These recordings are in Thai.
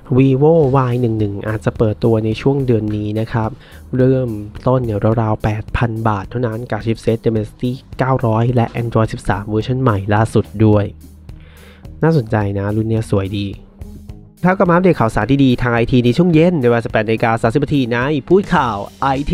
vivo Y11 อาจจะเปิดตัวในช่วงเดือนนี้นะครับเริ่มต้นเนี่ยราวๆ 8,000 บาทเท่านั้นกับชิปเซต Dimensity 900 และ Android 13 เวอร์ชันใหม่ล่าสุดด้วยน่าสนใจนะรุ่นนี้สวยดีครับก็มาอัปเดตข่าวสารดีๆทาง IT ในช่วงเย็นในเวลา 18:30 นาทีในพูดข่าว IT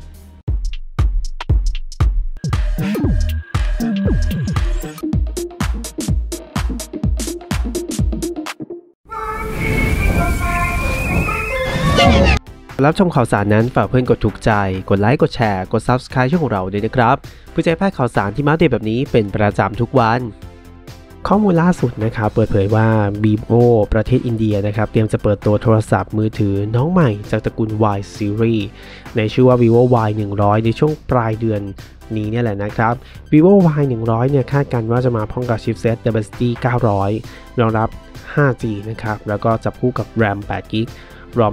รับชมข่าวสารนั้นฝากเพื่อนกดถูกใจกดไลค์กดแชร์กด Subscribe ช่องของเราด้วยนะครับเพื่อจะให้พลาดข่าวสารที่มาอัปเดตแบบนี้เป็นประจำทุกวันข้อมูลล่าสุดนะครับเปิดเผยว่า vivo ประเทศอินเดียนะครับเตรียมจะเปิดตัวโทรศัพท์มือถือน้องใหม่จากตระกูล Y Series ในชื่อว่า vivo Y100 ในช่วงปลายเดือนนี้เนี่ยแหละนะครับ vivo Y100 เนี่ยคาดกันว่าจะมาพร้อมกับชิปเซต Dimensity 900 รองรับ 5G นะครับแล้วก็จับคู่กับ RAM 8GB ROM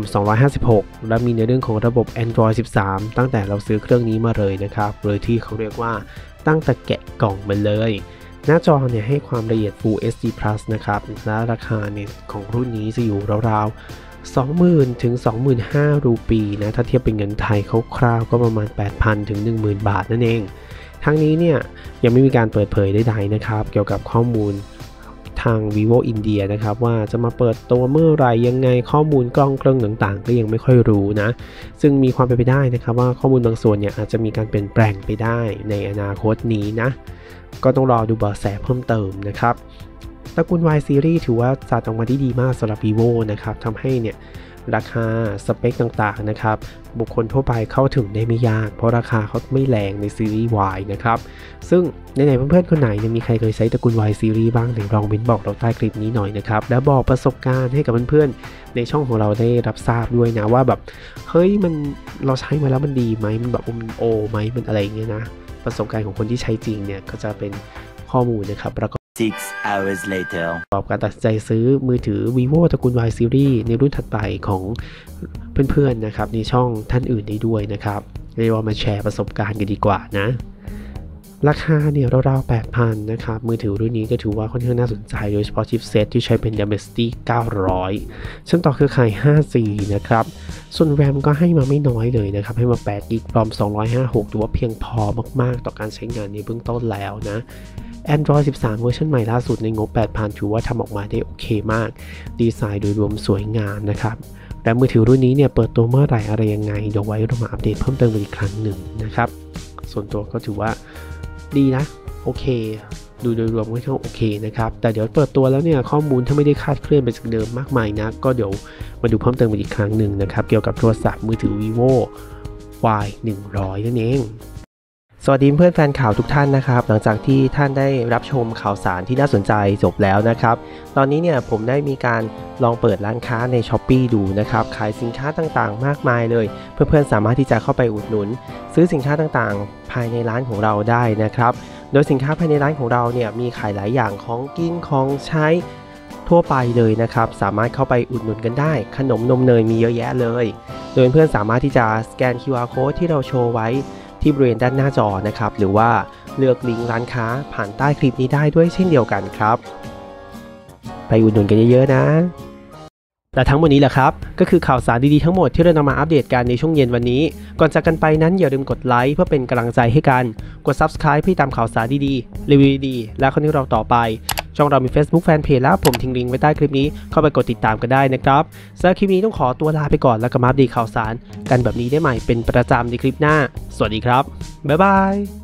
256 และมีในเรื่องของระบบ Android 13 ตั้งแต่เราซื้อเครื่องนี้มาเลยนะครับหรือที่เขาเรียกว่าตั้งแต่แกะกล่องมาเลยหน้าจอเนี่ยให้ความละเอียด Full HD Plus นะครับและราคาเนี่ยของรุ่นนี้จะอยู่ราวๆ 20,000 ถึง 25,000 รูปีนะถ้าเทียบเป็นเงินไทยคร่าวๆก็ประมาณ 8,000 ถึง 10,000 บาทนั่นเองทั้งนี้เนี่ยยังไม่มีการเปิดเผยใดๆนะครับเกี่ยวกับข้อมูลทาง vivo อินเดียนะครับว่าจะมาเปิดตัวเมื่อไหร่ยังไงข้อมูลกล้องเครื่องต่างๆก็ยังไม่ค่อยรู้นะซึ่งมีความเป็นไปได้นะครับว่าข้อมูลบางส่วนเนี่ยอาจจะมีการเปลี่ยนแปลงไปได้ในอนาคตนี้นะก็ต้องรอดูเบาะแสเพิ่มเติมนะครับตระกูล Y Series ถือว่าจัดออกมาได้ดีมากสำหรับ vivo นะครับทำให้เนี่ยราคาสเปคต่างๆนะครับบุคคลทั่วไปเข้าถึงได้ไม่ยากเพราะราคาเขาไม่แรงในซีรีส์ Y นะครับซึ่งในเพื่อนๆคนไหนมีใครเคยใช้ตระกูล Y Series บ้างเดี๋ยวลองเม้นบอกเราใต้คลิปนี้หน่อยนะครับแล้วบอกประสบการณ์ให้กับเพื่อนๆในช่องของเราได้รับทราบด้วยนะว่าแบบเฮ้ยมันเราใช้มาแล้วมันดีไหมมันแบบมันโอไหมมันอะไรอย่างเงี้ยนะประสบการณ์ของคนที่ใช้จริงเนี่ยก็จะเป็นข้อมูลนะครับประกอบ 6 hours later ประกอบการตัดสินใจซื้อมือถือ vivo ตระกูล Y Series ในรุ่นถัดไปของเพื่อนๆนะครับในช่องท่านอื่นได้ด้วยนะครับเรียกว่ามาแชร์ประสบการณ์กันดีกว่านะราคาเนี่ยราวๆ 8,000 นะครับมือถือรุ่นนี้ก็ถือว่าค่อนข้างน่าสนใจโดยเฉพาะชิปเซตที่ใช้เป็น Dimensity 900 เชื่อมต่อเครือข่าย 5G นะครับส่วน RAM ก็ให้มาไม่น้อยเลยนะครับให้มา 8GB ROM 256ถือว่าเพียงพอมากๆต่อการใช้งานในเบื้องต้นแล้วนะ Android 13 เวอร์ชันใหม่ล่าสุดในงบ 8,000 ถือว่าทำออกมาได้โอเคมากดีไซน์โดยรวมสวยงามนะครับและมือถือรุ่นนี้เนี่ยเปิดตัวเมื่อไหร่อะไรยังไงเดี๋ยวไว้เรามาอัปเดตเพิ่มเติมอีกครั้งหนึ่งนะครับส่วนตัวก็ถือว่าดีนะโอเคดูโดยรวมก็โอเคนะครับแต่เดี๋ยวเปิดตัวแล้วเนี่ยข้อมูลถ้าไม่ได้คาดเคลื่อนไปจากเดิมมากมายนะก็เดี๋ยวมาดูเพิ่มเติมอีกครั้งหนึ่งนะครับเกี่ยวกับโทรศัพท์มือถือ vivo Y100 นั่นเองสวัสดีเพื่อนแฟนข่าวทุกท่านนะครับหลังจากที่ท่านได้รับชมข่าวสารที่น่าสนใจจบแล้วนะครับตอนนี้เนี่ยผมได้มีการลองเปิดร้านค้าใน Shopee ดูนะครับขายสินค้าต่างๆมากมายเลยเพื่อนๆสามารถที่จะเข้าไปอุดหนุนซื้อสินค้าต่างๆภายในร้านของเราได้นะครับโดยสินค้าภายในร้านของเราเนี่ยมีขายหลายอย่างของกินของใช้ทั่วไปเลยนะครับสามารถเข้าไปอุดหนุนกันได้ขนมนมเนยมีเยอะแยะเลยโดยเพื่อนสามารถที่จะสแกน QR Code ที่เราโชว์ไว้ที่บริเวณด้านหน้าจอนะครับหรือว่าเลือกลิงก์ร้านค้าผ่านใต้คลิปนี้ได้ด้วยเช่นเดียวกันครับไปอุดหนุนกันเยอะๆนะและทั้งหมดนี้แหละครับก็คือข่าวสารดีๆทั้งหมดที่เรานำมาอัปเดตกันในช่วงเย็นวันนี้ก่อนจากกันไปนั้นอย่าลืมกดไลค์เพื่อเป็นกำลังใจให้กันกด Subscribe เพื่อตามข่าวสารดีๆรีวิวดีๆและคอนเทนต์เราต่อไปช่องเรามี Facebook Fanpage แล้วผมทิ้งลิงก์ไว้ใต้คลิปนี้เข้าไปกดติดตามกันได้นะครับสำหรับคลิปนี้ต้องขอตัวลาไปก่อนแล้วก็มาอัปเดตข่าวสารกันแบบนี้ได้ใหม่เป็นประจำในคลิปหน้าสวัสดีครับบ๊ายบาย